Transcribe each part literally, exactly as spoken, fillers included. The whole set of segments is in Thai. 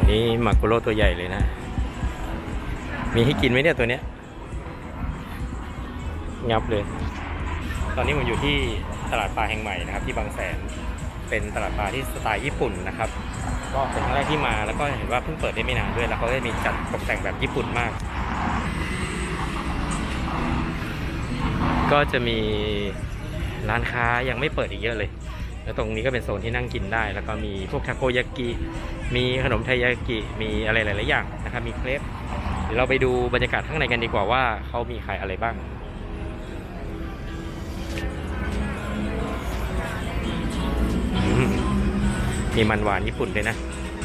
นี่มากุโร่ตัวใหญ่เลยนะมีให้กินไหมเนี่ยตัวเนี้ยงับเลยตอนนี้ผมอยู่ที่ตลาดปลาแห่งใหม่นะครับที่บางแสนเป็นตลาดปลาที่สไตล์ญี่ปุ่นนะครับก็เป็นครั้งแรกที่มาแล้วก็เห็นว่าเพิ่งเปิดได้ไม่นานด้วยแล้วเขาได้มีจัดตกแต่งแบบญี่ปุ่นมากก็จะมีร้านค้ายังไม่เปิดอีกเยอะเลยแล้วตรงนี้ก็เป็นโซนที่นั่งกินได้แล้วก็มีพวกทาโกยากิมีขนมไทยากิมีอะไรหลายๆอย่างนะครับมีเครปเดี๋ยวเราไปดูบรรยากาศข้างในกันดีกว่าว่าเขามีขายอะไรบ้างมีมันหวานญี่ปุ่นด้วยนะ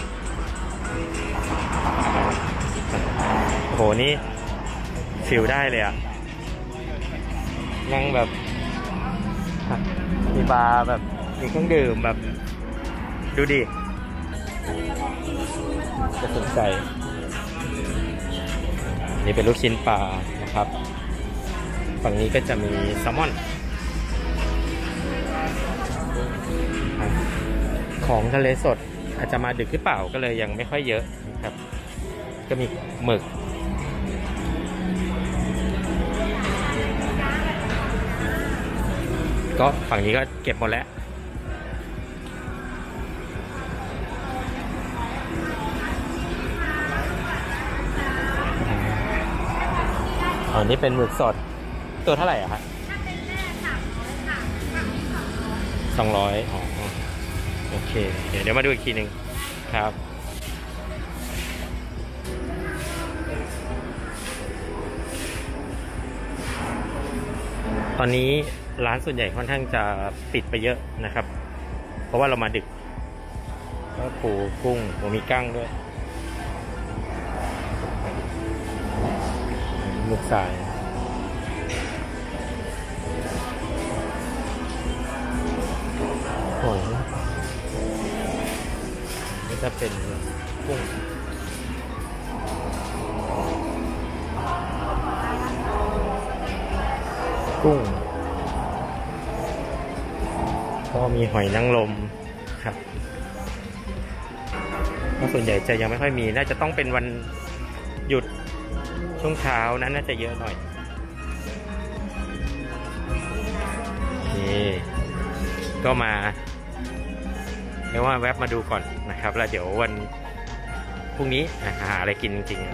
โอ้โหนี่ฟิลได้เลยอะนั่งแบบมีบาร์แบบมีเครื่องดื่มแบบดูดิจะสนใจนี่เป็นลูกชิ้นปลานะครับฝั่งนี้ก็จะมีแซลมอนของทะเลสดอาจจะมาดึกหรือเปล่าก็เลยยังไม่ค่อยเยอะนะครับก็มีหมึกก็ฝั่งนี้ก็เก็บหมดแล้วอันนี้เป็นหมึกสดตัวเท่าไหร่อะคะสองร้อยอ๋อโอเคเดี๋ยวเดี๋ยวมาดูอีกทีหนึ่งครับตอนนี้ร้านส่วนใหญ่ค่อนข้างจะปิดไปเยอะนะครับเพราะว่าเรามาดึกก็ปูกุ้งมีกั้งด้วยหมึกสายโอ้ยนี่จะเป็นกุ้งกุ้งก็มีหอยนางรมครับส่วนใหญ่จะยังไม่ค่อยมีน่าจะต้องเป็นวันหยุดช่วงเช้านั้นน่าจะเยอะหน่อยนี่ก็มาเรียกว่าแวะมาดูก่อนนะครับแล้วเดี๋ยววันพรุ่งนี้หาอะไรกินจริงๆ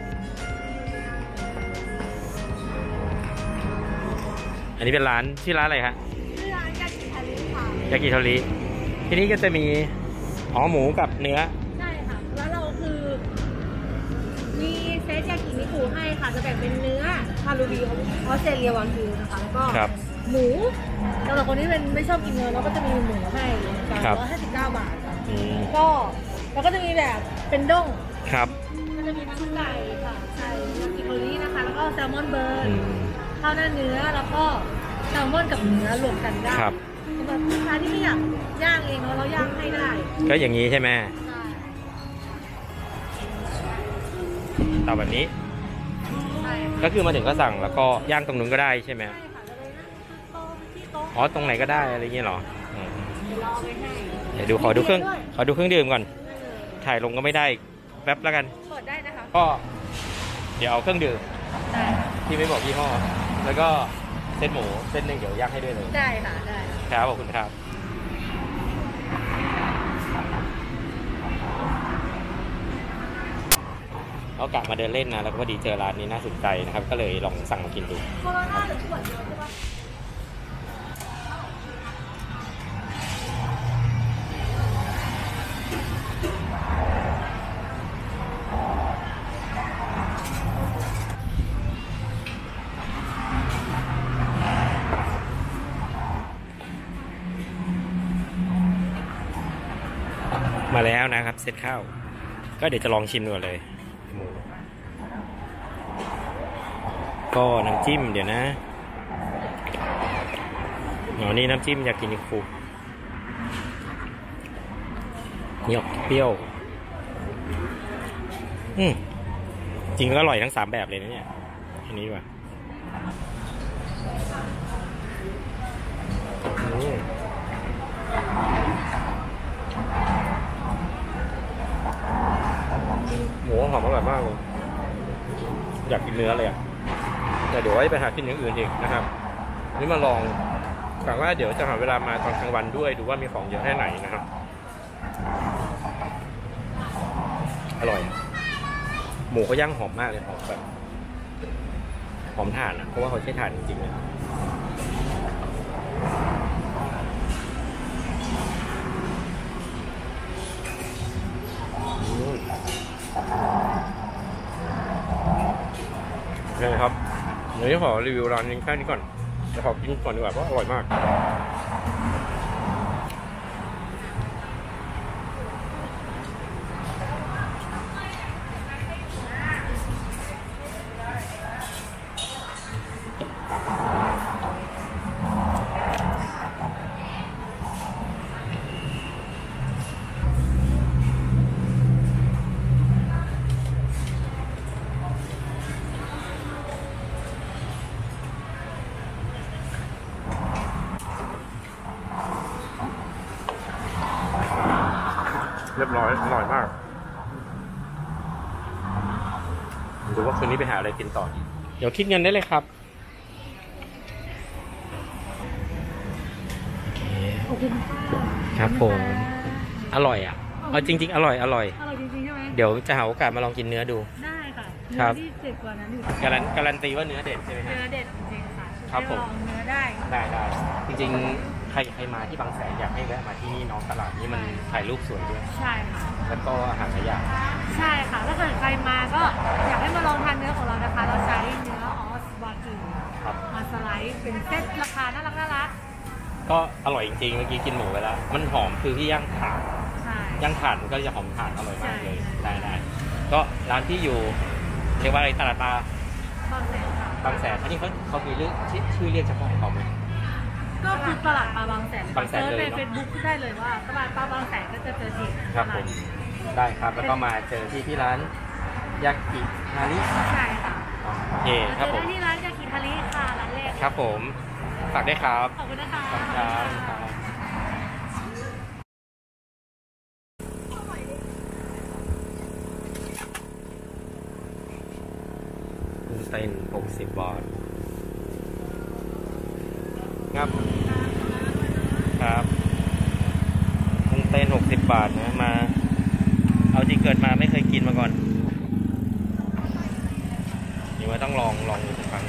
อันนี้เป็นร้านชื่อร้านอะไรฮะชื่อร้านยากิทาริค่ะยากิทาริที่นี่ก็จะมีหอหมูกับเนื้อใช่ค่ะแล้วเราคือมีเซตยากินิคุให้ค่ะจะแบ่งเป็นเนื้อคารูบีออสเตรเลียวากิวนะคะแล้วก็หมูสำหรับคนที่เป็นไม่ชอบกินเนื้อเราก็จะมีหมูให้กันร้อยห้าสิบเก้าบาทก็แล้วก็จะมีแบบเป็นด้งครับก็จะมีทั้งไก่ค่ะไก่ยากิโทรินะคะแล้วก็แซลมอนเบิร์นข้าวหน้าเนื้อแล้วก็แซลมอนกับเนื้อรวมกันได้สำหรับลูกค้าที่ไม่อยากย่างเองเราย่างให้ได้ก็อย่างนี้ใช่ไหมต่อแบบนี้ก็คือมาถึงก็สั่งแล้วก็ย่างตรงนู้นก็ได้ใช่ไหมอ๋อตรงไหนก็ได้อะไรเงี้ยหรอเดี๋ยวดูขอดูเครื่องขอดูเครื่องดื่มก่อนถ่ายลงก็ไม่ได้แป๊บแล้วกันเปิดได้นะคะก็เดี๋ยวเอาเครื่องดื่มที่ไม่บอกยี่ห้อแล้วก็เส้นหมูเส้นหนึ่งเดี๋ยวย่างให้ด้วยเลยได้ค่ะได้ครับขอบคุณครับเรากะมาเดินเล่นนะแล้วก็พอดีเจอร้านนี้น่าสนใจนะครับก็เลยลองสั่งมากินดูโคโรนาหรือขวดเดียวใช่ปะมาแล้วนะครับเสร็จข้าวก็เดี๋ยวจะลองชิมดูเลยหมูก็น้ำจิ้มเดี๋ยวนะอ๋อนี่น้ำจิ้มยากินิคุนี่ออกเปรี้ยวอืมจริงก็อร่อยทั้งสามแบบเลยนะเนี่ยอันนี้ดีกว่าอยากกินเนื้อเลยอ่ะแต่เดี๋ยวไว้ไปหากินอย่างอื่นอีกนะครับนี่มาลองกะว่าเดี๋ยวจะหาเวลามาตอนกลางวันด้วยดูว่ามีของเยอะแค่ไหนนะครับอร่อยหมูก็ย่างหอมมากเลยหอมแบบหอมถ่านอ่ะเพราะว่าเขาใช้ถ่านจริงๆเลยนี่ครับเดี๋ยวขอรีวิวร้านนี้แค่นี้ก่อนจะขอกินก่อนดีกว่าเพราะอร่อยมากเรียบร้อยอร่อยมากดูว่าคืนนี้ไปหาอะไรกินต่อเดี๋ยวคิดเงินได้เลยครับขอบคุณค่ะครับผมอร่อยอ่ะเอาจริงๆอร่อยอร่อยอร่อยจริงๆใช่ไหมเดี๋ยวจะหาโอกาสมาลองกินเนื้อดูได้ค่ะครับที่เด็ดกว่านั้นอีกการันการันตีว่าเนื้อเด็ดใช่ไหมครับเนื้อเด็ดจริงๆค่ะครับผมเนื้อได้ได้ได้จริงๆใครใครมาที่บางแสนอยากให้แวะมาที่นี่น้องตลาดนี้มันถ่ายรูปสวยด้วยใช่ค่ะแล้วก็อาหารหลายอย่างใช่ค่ะถ้าเกิดใครมาก็อยากให้มาลองทานเนื้อของเรานะคะเราใช้เนื้อออสวากิวมาสไลด์เป็นเซตราคาน่ารักน่ารักก็อร่อยจริงๆเมื่อกี้กินหมูไปแล้วมันหอมคือที่ย่างถ่านย่างถ่านมันก็จะหอมถ่านอร่อยมากเลยได้ได้ก็ร้านที่อยู่เรียกว่าอะไรตลาดปลาบางแสนค่ะบางแสนอันนี้เขาเขามีเรื่องชื่อเรียกเฉพาะของเขาไหมก็คือตลาดปลาบางแสนบางแสนเลยในเฟซบุ๊กได้เลยว่าตลาดปลาบางแสนก็จะเจอทีครับผมได้ครับแล้วก็มาเจอที่ที่ร้านยากิฮาริใช่ค่ะโอเคครับผมที่ร้านยากิฮาริค่ะร้านแรกครับผมฝากได้ครับขอบคุณนะคะขอบคุณครับกุ้งเต้นหกสิบบาทครับครับกุ้งเต้นหกสิบบาทนะมาเอาจริงเกิดมาไม่เคยกินมาก่อนนี่ว่าต้องลองลองดูสักครั้ง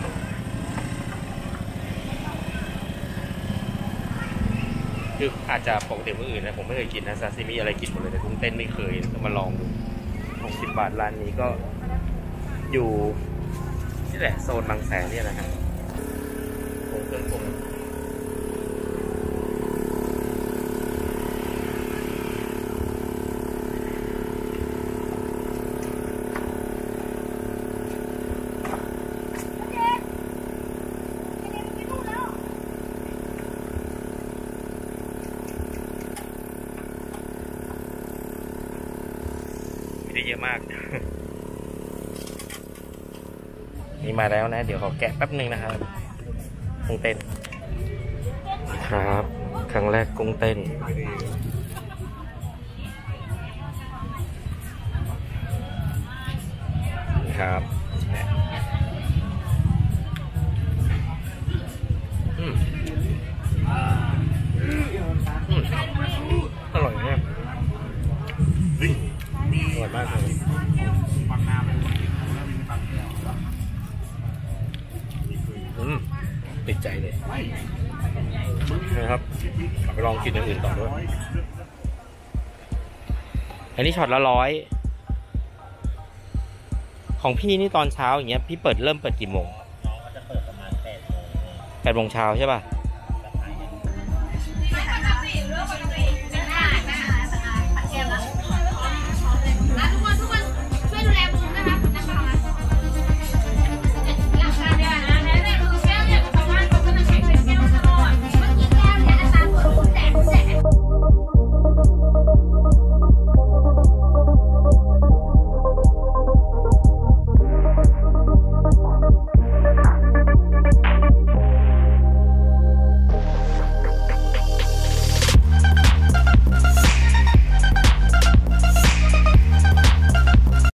คืออาจจะปกติมื้ออื่นนะผมไม่เคยกินนะซาซิมิอะไรกินหมดเลยแต่กุ้งเต้นไม่เคยต้องมาลองดูหกสิบบาทร้านนี้ก็อยู่นี่แหละโซนบางแสนเนี่ยนะฮะคงเครื่องปรุงได้เยอะมาก นี่มาแล้วนะเดี๋ยวขอแกะแป๊บหนึ่งนะครับกุ้งเต้นครับครั้งแรกกุ้งเต้นครับอืมอืมอร่อยมากอร่อยมากเลยอืมติดใจเลยนะครับไปลองกินอย่างอื่นต่อด้วยอันนี้ช็อตละร้อยของพี่นี่ตอนเช้าอย่างเงี้ยพี่เปิดเริ่มเปิดกี่โมงน้องก็จะเปิดประมาณแปดโมงแปดโมงเช้าใช่ป่ะ